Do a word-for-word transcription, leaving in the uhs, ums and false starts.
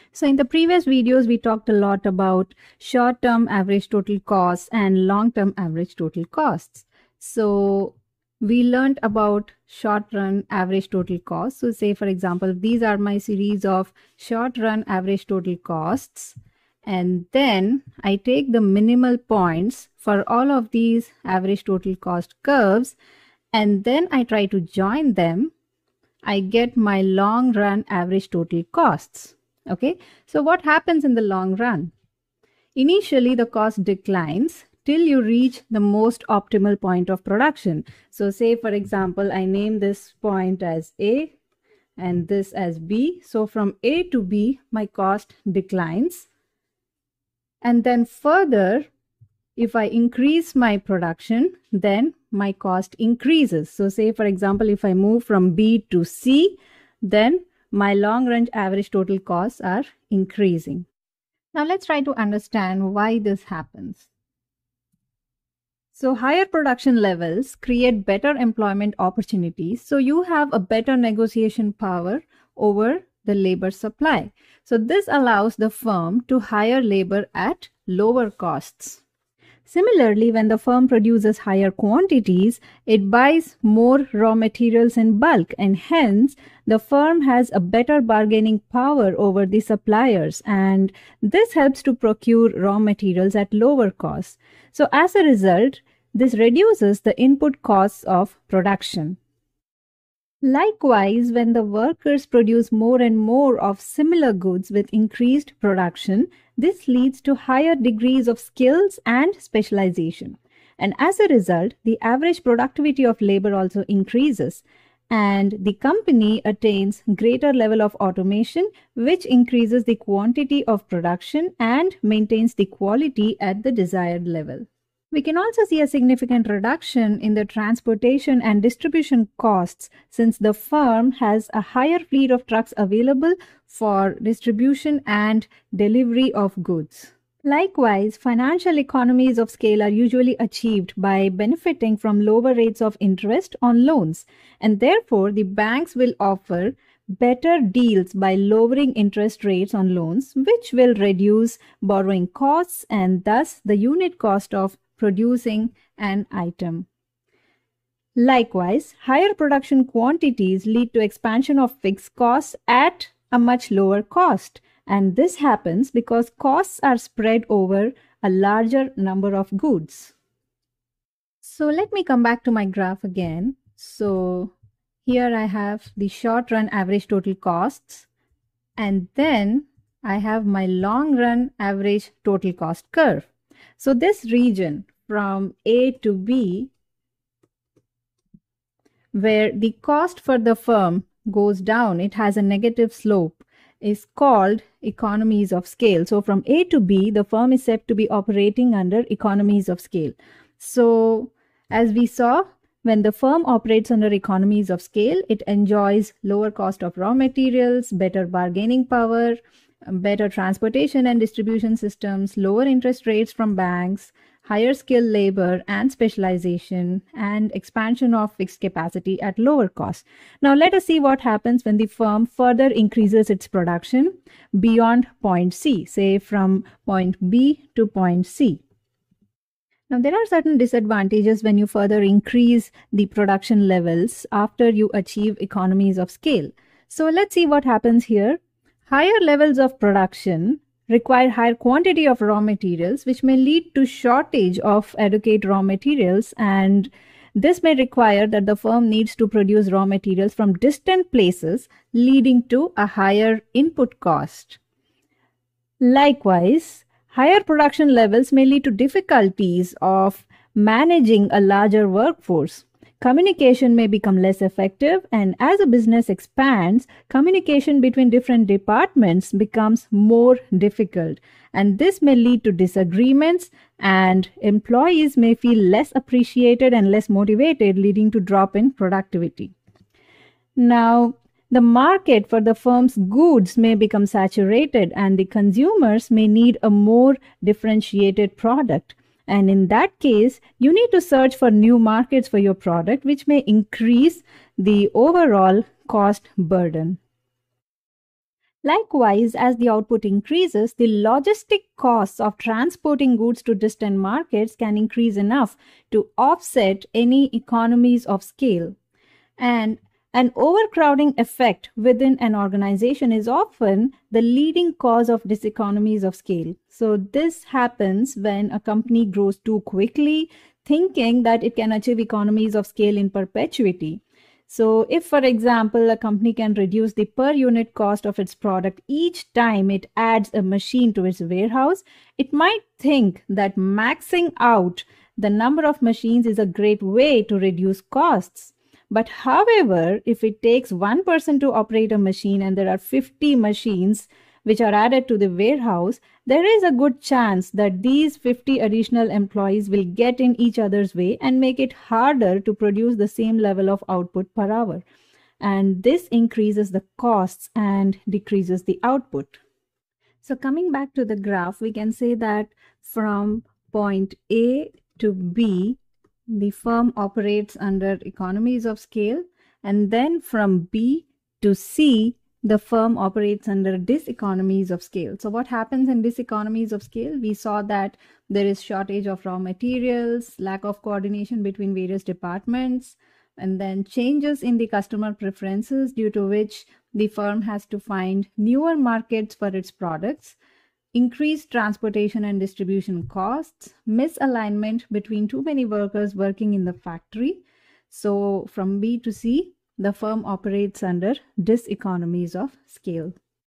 So in the previous videos, we talked a lot about short-term average total costs and long-term average total costs. So we learned about short-run average total costs. So say, for example, these are my series of short-run average total costs. And then I take the minimal points for all of these average total cost curves, and then I try to join them. I get my long-run average total costs. Okay, so what happens in the long run? Initially, the cost declines till you reach the most optimal point of production. So say, for example, I name this point as A and this as B. So from A to B, my cost declines. And then further, if I increase my production, then my cost increases. So say, for example, if I move from B to C, then my long-range average total costs are increasing. Now let's try to understand why this happens. So higher production levels create better employment opportunities. So you have a better negotiation power over the labor supply. So this allows the firm to hire labor at lower costs. Similarly, when the firm produces higher quantities, it buys more raw materials in bulk, and hence the firm has a better bargaining power over the suppliers, and this helps to procure raw materials at lower costs. So as a result, this reduces the input costs of production. Likewise, when the workers produce more and more of similar goods with increased production, this leads to higher degrees of skills and specialization. And as a result, the average productivity of labor also increases, and the company attains greater level of automation, which increases the quantity of production and maintains the quality at the desired level. We can also see a significant reduction in the transportation and distribution costs since the firm has a higher fleet of trucks available for distribution and delivery of goods. Likewise, financial economies of scale are usually achieved by benefiting from lower rates of interest on loans, and therefore the banks will offer better deals by lowering interest rates on loans, which will reduce borrowing costs and thus the unit cost of producing an item. Likewise, higher production quantities lead to expansion of fixed costs at a much lower cost, and this happens because costs are spread over a larger number of goods. So let me come back to my graph again. So here I have the short-run average total costs, and then I have my long-run average total cost curve. So this region from A to B, where the cost for the firm goes down, it has a negative slope, is called economies of scale. So from A to B, the firm is said to be operating under economies of scale. So as we saw, when the firm operates under economies of scale, it enjoys lower cost of raw materials, better bargaining power, better transportation and distribution systems, lower interest rates from banks, higher skilled labor and specialization, and expansion of fixed capacity at lower cost. Now let us see what happens when the firm further increases its production beyond point C, say from point B to point C. Now there are certain disadvantages when you further increase the production levels after you achieve economies of scale. So let's see what happens here. Higher levels of production require higher quantity of raw materials, which may lead to shortage of adequate raw materials, and this may require that the firm needs to produce raw materials from distant places, leading to a higher input cost. Likewise, higher production levels may lead to difficulties of managing a larger workforce. Communication may become less effective, and as a business expands, communication between different departments becomes more difficult, and this may lead to disagreements, and employees may feel less appreciated and less motivated, leading to drop in productivity. Now, the market for the firm's goods may become saturated, and the consumers may need a more differentiated product. And in that case, you need to search for new markets for your product, which may increase the overall cost burden. Likewise, as the output increases, the logistic costs of transporting goods to distant markets can increase enough to offset any economies of scale. And an overcrowding effect within an organization is often the leading cause of diseconomies of scale. So, this happens when a company grows too quickly, thinking that it can achieve economies of scale in perpetuity. So, if, for example, a company can reduce the per unit cost of its product each time it adds a machine to its warehouse, it might think that maxing out the number of machines is a great way to reduce costs. But however, if it takes one person to operate a machine and there are fifty machines which are added to the warehouse, there is a good chance that these fifty additional employees will get in each other's way and make it harder to produce the same level of output per hour. And this increases the costs and decreases the output. So coming back to the graph, we can say that from point A to B, the firm operates under economies of scale, and then from B to C, the firm operates under diseconomies of scale. So what happens in diseconomies of scale? We saw that there is shortage of raw materials, lack of coordination between various departments, and then changes in the customer preferences, due to which the firm has to find newer markets for its products, increased transportation and distribution costs, misalignment between too many workers working in the factory. So from B to C, the firm operates under diseconomies of scale.